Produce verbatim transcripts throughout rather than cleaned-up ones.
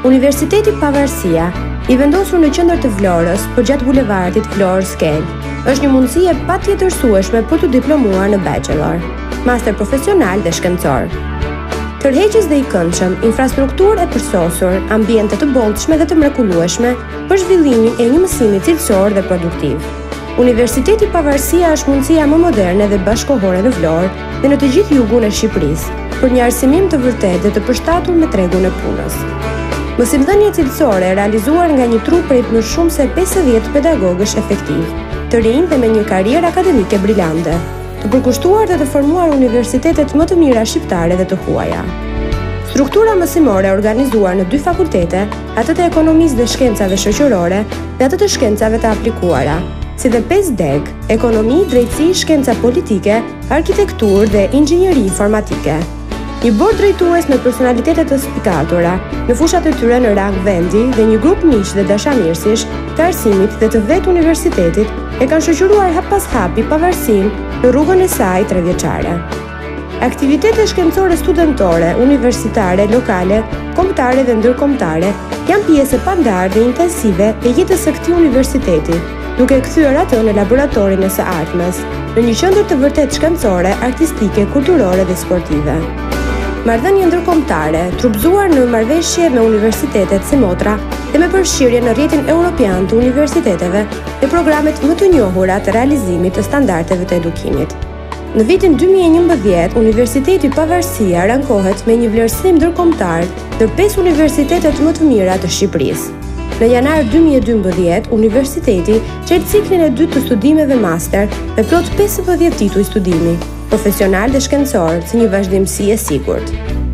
Universiteti Pavarësia, i vendosur në qendër të Vlorës, përgjatë bulevardit Vlorë Skel, është një mundësi e patjetërsueshme për të diplomuar në bachelor, master profesional dhe shkencor. Tërheqës dhe i këndshëm, infrastrukturë e përsosur, ambiente të bollshme dhe të mrekullueshme për zhvillimin e një mësimi cilësor dhe produktiv. Universiteti Pavarësia është mundësia më moderne dhe bashkohore në Vlorë dhe në të gjithë jugun e Shqipërisë, për një arsimim të vërtetë dhe të përshtatur me tregun e punës. Mësimdhënie cilësore realizuar nga një trup prej më shumë se pesëdhjetë pedagogësh efektiv, të rinj dhe me një karrierë akademike brillante, të përkushtuar dhe të formuar universitetet më të mira shqiptare dhe të huaja. Struktura mësimore organizuar në dy fakultete, atë të ekonomisë dhe shkencave shoqërore dhe atë të shkencave të aplikuara, si dhe pesë deg, ekonomi, drejtësi, shkenca politike, arkitekturë dhe inxhinieri informatike. Një bord drejtues me personalitete të spikatura, në fushat e tyre në rang vendi dhe një grup miq dhe dashamirësish të arsimit dhe të vetë universitetit e kanë shoqëruar hap pas hapi pavarësinë në rrugën e saj trevjeçare. Aktivitete shkencore studentore, universitare, lokale, kombëtare dhe ndërkombëtare janë pjesë e pandarë dhe intensive e jetës së këtij universiteti, duke kthyer atë në laboratorin e së ardhmes, në një qendër të vërtet shkencore, artistike, kulturore dhe sportive. Marrëdhënie ndërkombëtare, trupëzuar në marrëveshje me universitetet si motra dhe me përfshirje në rrjetin evropian të universiteteve dhe programet më të njohura të realizimit të standardeve të edukimit. Në vitin dy mijë e njëmbëdhjetë, Universiteti Pavarësia rankohet me një vlerësim ndërkombëtar ndër pesë universitetet më të mira të Shqipërisë. Në janar dy mijë e dymbëdhjetë, universiteti çel ciklin e dytë të studimeve master me plot pesëmbëdhjetë tituj studimi, profesional dhe shkencor, si një vazhdimsi e sigurt.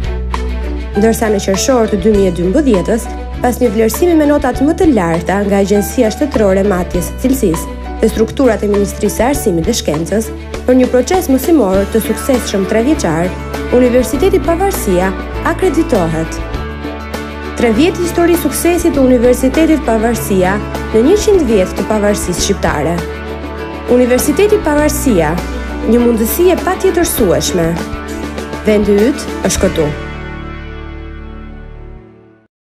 Ndërsa në qershor të dy mijë e dymbëdhjetës, pas një vlerësimi me notat më të larta nga Agjencia Shtetërore e Matjes së Cilësisë dhe strukturat e Ministrisë së Arsimit dhe Shkencës, për një proces mësimor të suksesshëm trevjeçar, Universiteti Pavarësia akreditohet. Tre vjetë histori suksesi të Universitetit Pavarësia në njëqind vjetë të pavarësisë shqiptare. Universiteti Pavarësia, një mundësi e patjetërsueshme. Vendi yt është këtu.